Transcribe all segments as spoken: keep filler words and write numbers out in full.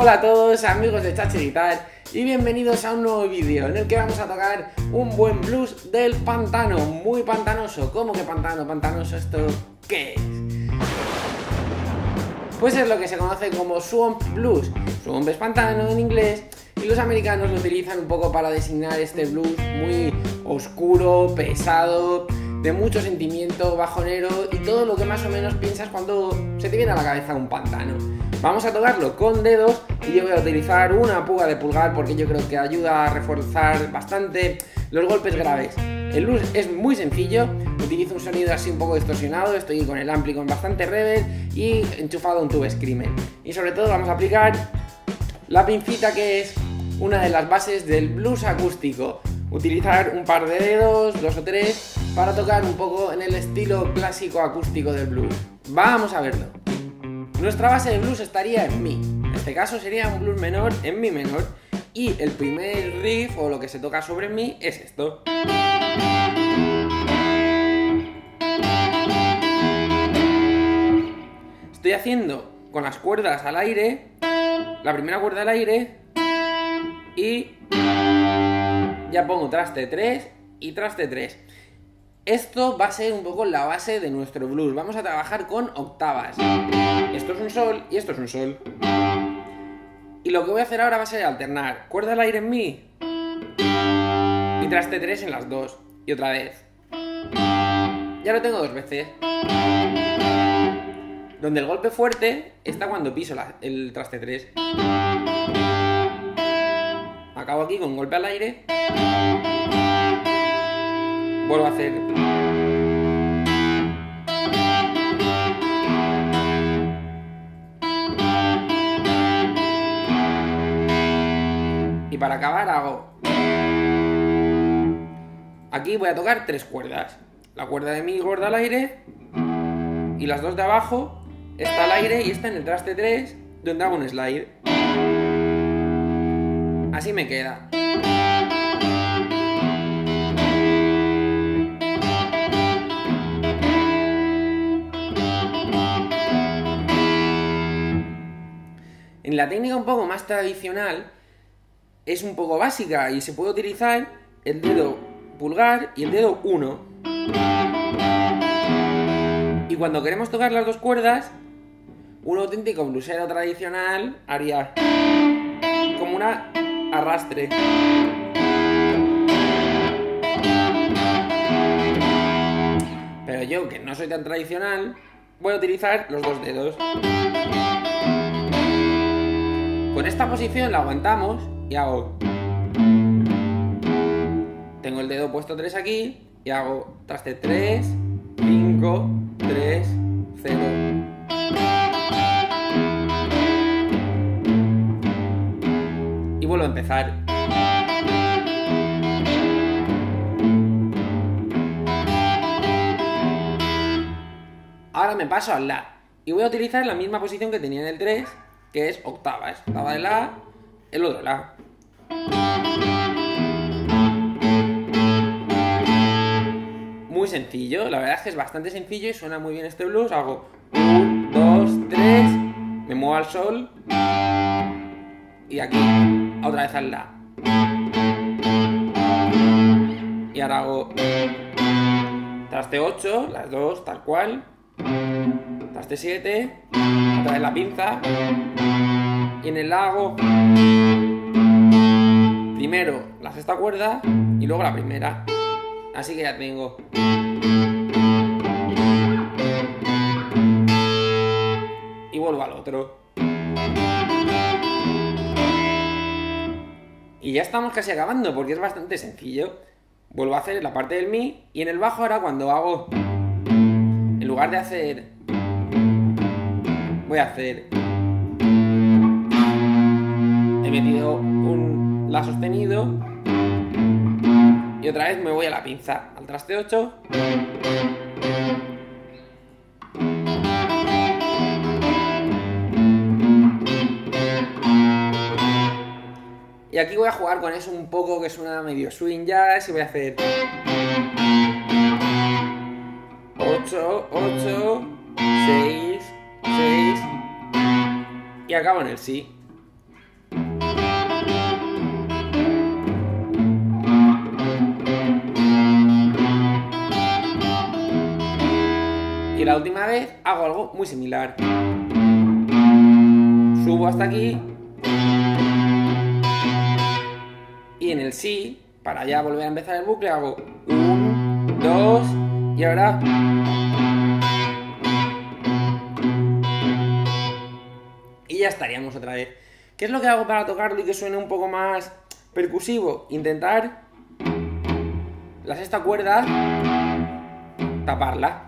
Hola a todos amigos de Chachi Guitar y bienvenidos a un nuevo vídeo en el que vamos a tocar un buen blues del pantano, muy pantanoso. ¿Cómo que pantano? ¿Pantanoso esto qué es? Pues es lo que se conoce como swamp blues. Swamp es pantano en inglés y los americanos lo utilizan un poco para designar este blues muy oscuro, pesado, de mucho sentimiento, bajonero y todo lo que más o menos piensas cuando se te viene a la cabeza un pantano. Vamos a tocarlo con dedos y yo voy a utilizar una púa de pulgar porque yo creo que ayuda a reforzar bastante los golpes graves. El blues es muy sencillo, utilizo un sonido así un poco distorsionado, estoy con el ampli con bastante reverb y enchufado un tube screamer. Y sobre todo vamos a aplicar la pincita, que es una de las bases del blues acústico. Utilizar un par de dedos, dos o tres, para tocar un poco en el estilo clásico acústico del blues. Vamos a verlo. Nuestra base de blues estaría en mi. En este caso sería un blues menor en mi menor. Y el primer riff o lo que se toca sobre mi es esto. Estoy haciendo con las cuerdas al aire, la primera cuerda al aire y ya pongo traste tres y traste tres. Esto va a ser un poco la base de nuestro blues. Vamos a trabajar con octavas. Esto es un sol y esto es un sol. Y lo que voy a hacer ahora va a ser alternar cuerda al aire en mi y traste tres en las dos. Y otra vez. Ya lo tengo dos veces. Donde el golpe fuerte está cuando piso la, el traste tres. Acabo aquí con un golpe al aire. Vuelvo a hacer. Y para acabar hago. Aquí voy a tocar tres cuerdas. La cuerda de mi gorda al aire. Y las dos de abajo. Esta al aire y esta en el traste tres, donde hago un slide. Así me queda. En la técnica un poco más tradicional es un poco básica y se puede utilizar el dedo pulgar y el dedo uno. Y cuando queremos tocar las dos cuerdas, un auténtico bluesero tradicional haría como una arrastre. Pero yo, que no soy tan tradicional, voy a utilizar los dos dedos. Con esta posición la aguantamos y hago. Tengo el dedo puesto tres aquí y hago traste tres, cinco, tres, cero. Y vuelvo a empezar. Ahora me paso al la. Y voy a utilizar la misma posición que tenía en el tres, que es octavas. Octava de la, el otro la. Muy sencillo, la verdad es que es bastante sencillo y suena muy bien este blues. Hago uno, dos, tres, me muevo al sol y aquí otra vez al la. Y ahora hago traste ocho, las dos tal cual, traste siete, otra vez la pinza y en el la hago primero la sexta cuerda y luego la primera. Así que ya tengo. Y vuelvo al otro. Y ya estamos casi acabando porque es bastante sencillo. Vuelvo a hacer la parte del mi y en el bajo ahora cuando hago, en lugar de hacer, voy a hacer, he metido un la sostenido. Y otra vez me voy a la pinza, al traste ocho. Y aquí voy a jugar con eso un poco, que suena medio swing jazz, y voy a hacer ocho, ocho, seis, seis y acabo en el si. que la última vez hago algo muy similar. Subo hasta aquí y en el si, para ya volver a empezar el bucle, hago uno, dos y ahora y ya estaríamos otra vez. ¿Qué es lo que hago para tocarlo y que suene un poco más percusivo? Intentar la sexta cuerda taparla.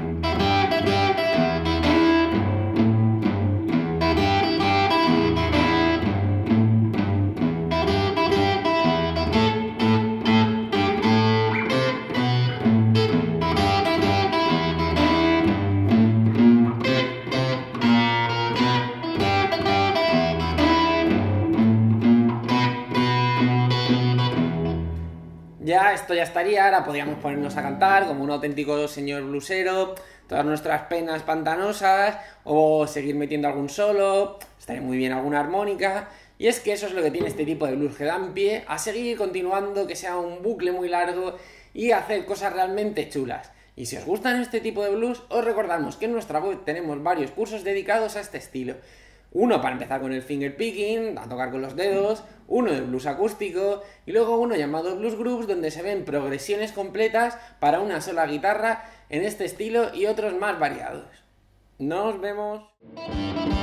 Ya, esto ya estaría, ahora podríamos ponernos a cantar como un auténtico señor blusero, todas nuestras penas pantanosas, o seguir metiendo algún solo, estaría muy bien alguna armónica, y es que eso es lo que tiene este tipo de blues, que dan pie a seguir continuando, que sea un bucle muy largo y hacer cosas realmente chulas. Y si os gustan este tipo de blues, os recordamos que en nuestra web tenemos varios cursos dedicados a este estilo. Uno para empezar con el finger picking, a tocar con los dedos, uno de blues acústico y luego uno llamado Blues Groups, donde se ven progresiones completas para una sola guitarra en este estilo y otros más variados. ¡Nos vemos!